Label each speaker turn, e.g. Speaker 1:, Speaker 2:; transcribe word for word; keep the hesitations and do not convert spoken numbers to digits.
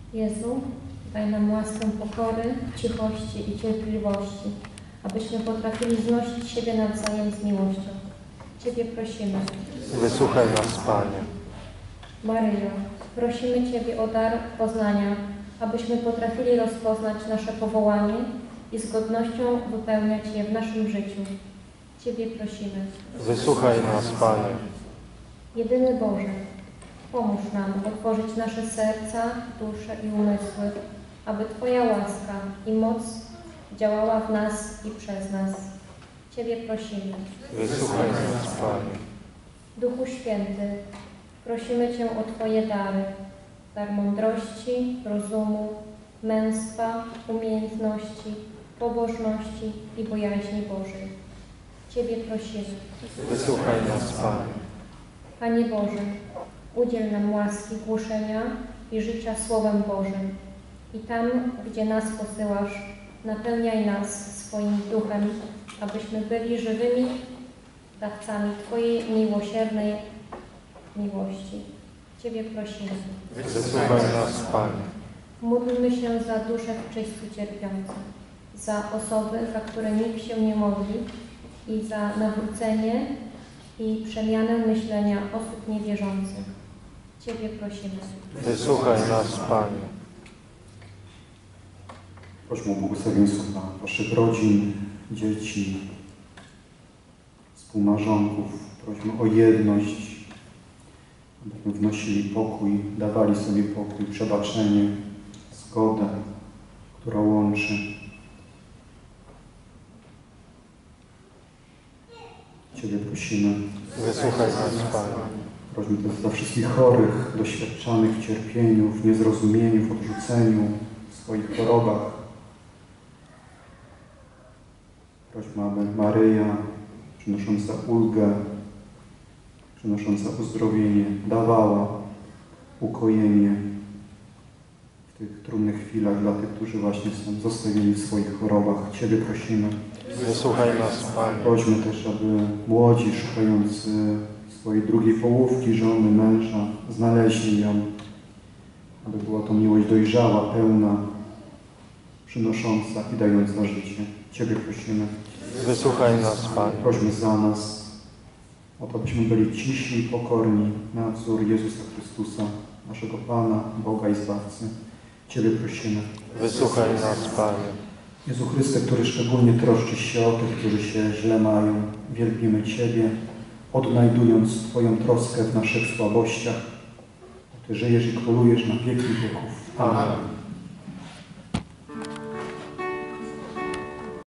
Speaker 1: Jezu, daj nam łaskę pokory, cichości i cierpliwości, abyśmy potrafili znosić siebie nawzajem z miłością. Ciebie prosimy.
Speaker 2: Wysłuchaj nas, Panie.
Speaker 1: Maryjo, prosimy Ciebie o dar poznania, abyśmy potrafili rozpoznać nasze powołanie i z godnością wypełniać je w naszym życiu. Ciebie prosimy.
Speaker 2: Wysłuchaj nas, Panie.
Speaker 1: Jedyny Boże, pomóż nam otworzyć nasze serca, dusze i umysły, aby Twoja łaska i moc działała w nas i przez nas. Ciebie prosimy.
Speaker 2: Wysłuchaj nas, Panie.
Speaker 1: Duchu Święty, prosimy Cię o Twoje dary, dar mądrości, rozumu, męstwa, umiejętności, pobożności i bojaźni Bożej. Ciebie prosimy.
Speaker 2: Wysłuchaj nas, Panie.
Speaker 1: Panie Boże, udziel nam łaski głoszenia i życia Słowem Bożym. I tam, gdzie nas posyłasz, napełniaj nas swoim duchem, abyśmy byli żywymi dawcami Twojej miłosiernej miłości. Ciebie prosimy.
Speaker 2: Wysłuchaj nas, Panie.
Speaker 1: Módlmy się za dusze w czyśćcu cierpiące, za osoby, za które nikt się nie modli i za nawrócenie i przemianę myślenia osób niewierzących. Ciebie prosimy.
Speaker 2: Wysłuchaj nas, Panie.
Speaker 3: Prośmy o błogosławieństwo dla Waszych rodzin, dzieci, współmałżonków. Prośmy o jedność, abyśmy wnosili pokój, dawali sobie pokój, przebaczenie, zgodę, która łączy. Ciebie prosimy.
Speaker 2: Wysłuchaj nas, Panie.
Speaker 3: Prośmy też za wszystkich chorych, doświadczanych w cierpieniu, w niezrozumieniu, w odrzuceniu, w swoich chorobach. Prośmy, aby Maryja, przynosząca ulgę, przynosząca uzdrowienie, dawała ukojenie w tych trudnych chwilach dla tych, którzy właśnie są zostawieni w swoich chorobach. Ciebie prosimy.
Speaker 2: Wysłuchaj nas, Panie.
Speaker 3: Prośmy też, aby młodzi, szukający swojej drugiej połówki, żony, męża, znaleźli ją, aby była to miłość dojrzała, pełna, przynosząca i dająca życie. Ciebie prosimy.
Speaker 2: Wysłuchaj nas, Panie.
Speaker 3: Prośmy za nas, o to, byśmy byli cisi i pokorni na wzór Jezusa Chrystusa, naszego Pana, Boga i Zbawcy. Ciebie prosimy.
Speaker 2: Wysłuchaj nas, Panie.
Speaker 3: Jezu Chryste, który szczególnie troszczysz się o tych, którzy się źle mają, wielbimy Ciebie, odnajdując Twoją troskę w naszych słabościach. Ty żyjesz i królujesz na wieki wieków. Amen.